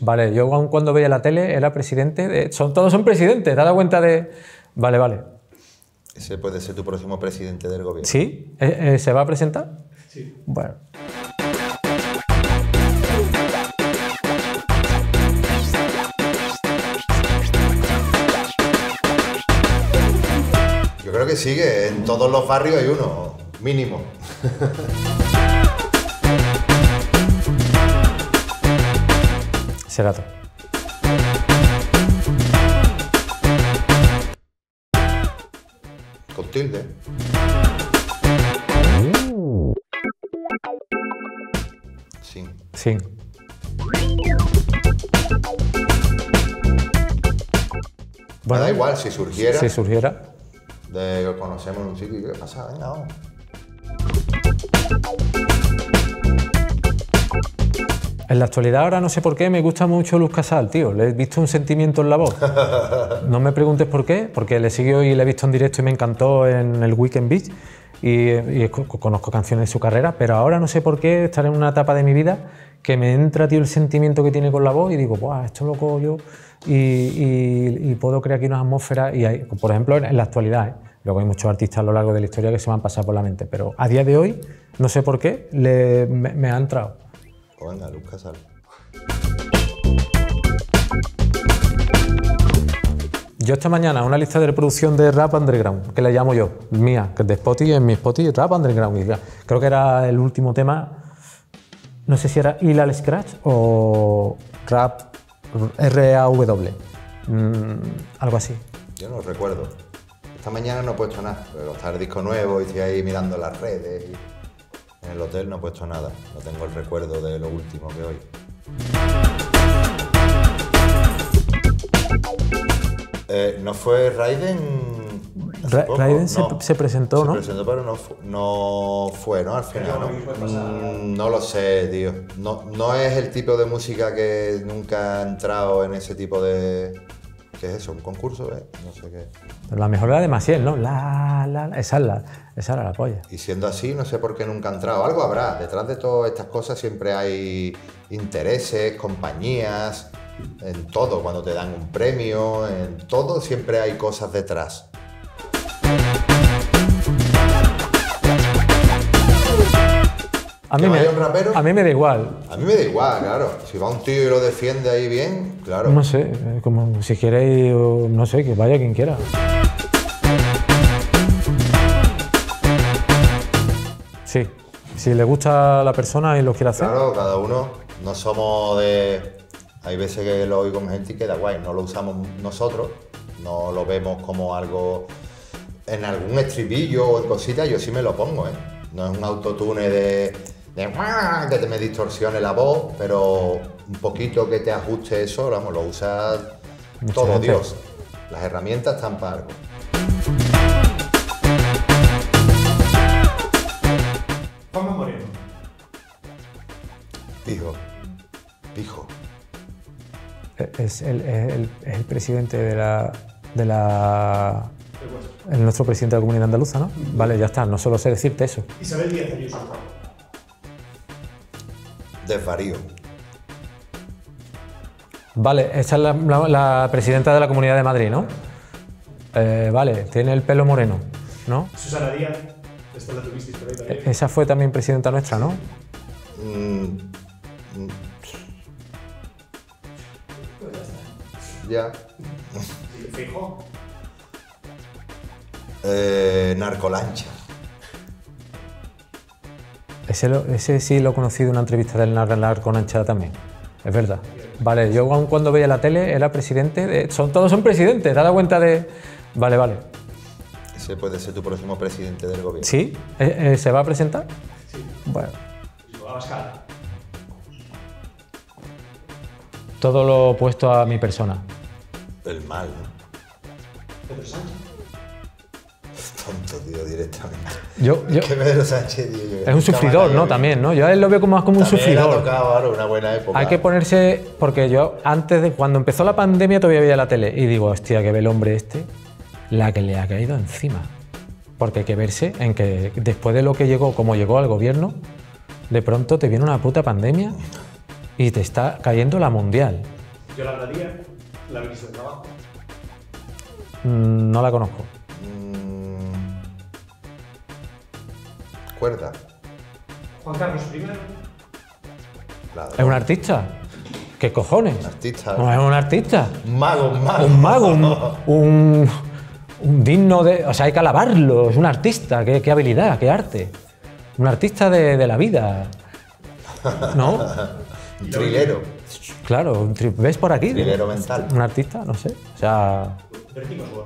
Vale, yo aun cuando veía la tele era presidente de... Todos son presidentes, ¿te has dado cuenta de...? Vale, vale. Ese puede ser tu próximo presidente del gobierno. ¿Sí? ¿Se va a presentar? Sí. Bueno. Yo creo que sí, que en todos los barrios hay uno, mínimo. Será todo. Con tilde. Sí. Sí. Me da igual si surgiera. Si surgiera. De que conocemos en un sitio y ¿qué pasa? Venga, vamos. En la actualidad ahora no sé por qué me gusta mucho Luz Casal, tío. Le he visto un sentimiento en la voz. No me preguntes por qué, porque le sigo y le he visto en directo y me encantó en el Weekend Beach y conozco canciones de su carrera, pero ahora no sé por qué estar en una etapa de mi vida que me entra, tío, el sentimiento que tiene con la voz y digo, ¡buah, esto lo cojo yo! Y puedo crear aquí una atmósfera y hay, por ejemplo, en la actualidad, ¿eh? Luego hay muchos artistas a lo largo de la historia que se me han pasado por la mente, pero a día de hoy, no sé por qué, me ha entrado. Pues venga, Luz Casal. Yo esta mañana una lista de reproducción de Rap Underground, que le llamo yo, mía, que es de Spotify, en mi Spotify, Rap Underground. Y creo que era el último tema, no sé si era Hilal Scratch o Rap RAW, algo así. Yo no recuerdo. Esta mañana no he puesto nada, pero está el disco nuevo y estoy ahí mirando las redes. En el hotel no he puesto nada, no tengo el recuerdo de lo último que oí. ¿No fue Raiden? Raiden se presentó, ¿no? Se presentó, pero no fue, ¿no? Al final, ¿no? No lo sé, tío. No es el tipo de música que nunca ha entrado en ese tipo de... ¿Qué es eso? ¿Un concurso? No sé qué. Pero la mejor era de Maciel, ¿no? Esa era la polla. Y siendo así, no sé por qué nunca ha entrado. Algo habrá. Detrás de todas estas cosas siempre hay intereses, compañías, en todo. Cuando te dan un premio, en todo siempre hay cosas detrás. A mí me da igual. A mí me da igual, claro. Si va un tío y lo defiende ahí bien, claro. No sé, como si queréis, no sé, que vaya quien quiera. Sí, si le gusta a la persona y lo quiere hacer. Claro, cada uno. No somos de... Hay veces que lo oigo con gente y queda guay. No lo usamos nosotros, no lo vemos como algo... En algún estribillo o en cositas yo sí me lo pongo, ¿eh? No es un autotune de que te me distorsione la voz, pero un poquito que te ajuste eso, vamos, lo usa todo Dios. Las herramientas están para algo. Juanma Moreno. Pijo. Es el presidente de nuestro presidente de la Comunidad Andaluza, ¿no? Vale, ya está, no solo sé decirte eso. Isabel Díaz Ayuso. Desvarío. Vale, esa es la presidenta de la Comunidad de Madrid, ¿no? Vale, tiene el pelo moreno, ¿no? Susana Díaz, esta la tuvisteis por ahí también. Esa fue también presidenta nuestra, ¿no? Ya. Feijóo. Narcolancha. Ese sí lo he conocido en una entrevista del Narcolancha también, es verdad. Vale, yo aun cuando veía la tele era presidente de... Todos son presidentes, ¿te has dado cuenta de...? Vale. Ese puede ser tu próximo presidente del gobierno. ¿Sí? ¿Se va a presentar? Sí. Bueno. Abascal. Todo lo opuesto a mi persona. El mal, ¿no? Pedro Sánchez. Tonto, tío, directamente. Que Pedro Sánchez, tío, es un sufridor, ¿no? También, ¿no? Yo a él lo veo más como un sufridor. Ha tocado ahora una buena época. Hay que ponerse... Porque yo, cuando empezó la pandemia, todavía veía la tele y digo, hostia, que ve el hombre este, la que le ha caído encima. Porque hay que verse en que después de lo que llegó, como llegó al gobierno, de pronto te viene una puta pandemia y te está cayendo la mundial. Yolanda Díaz, la ministra de Trabajo. No la conozco. Cuerda. Juan Carlos I. Ladrón. ¿Es un artista? ¿Qué cojones? Artista. No es un artista. Un mago, un mago. Un mago, un digno de... O sea, hay que alabarlo. Es un artista. Qué habilidad, qué arte. Un artista de la vida. ¿No? Un trilero. Claro, ¿ves por aquí? Trilero mental. Un artista, no sé. O sea, Bertín Osborne.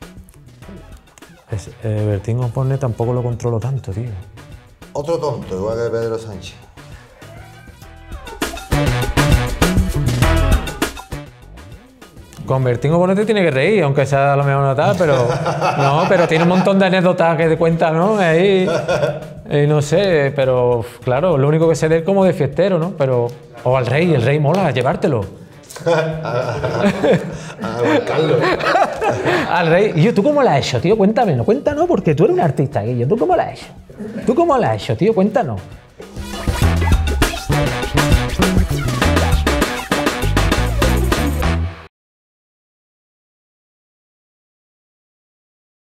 Bertín Osborne tampoco lo controlo tanto, tío. Otro tonto, igual que Pedro Sánchez. Con Bertín Osborne te tiene que reír, aunque sea a lo mejor no tal, pero... No, pero tiene un montón de anécdotas que te cuenta, ¿no? Ahí... no sé, pero claro, lo único que sé de él como de fiestero, ¿no? Pero... O al rey, el rey mola, llevártelo. Juan Carlos. Al rey. Y yo, ¿tú cómo lo has hecho, tío? Cuéntamelo, cuéntanos, porque tú eres un artista, Guillo. ¿Tú cómo lo has hecho? ¿Tú cómo lo has hecho, tío? Cuéntanos.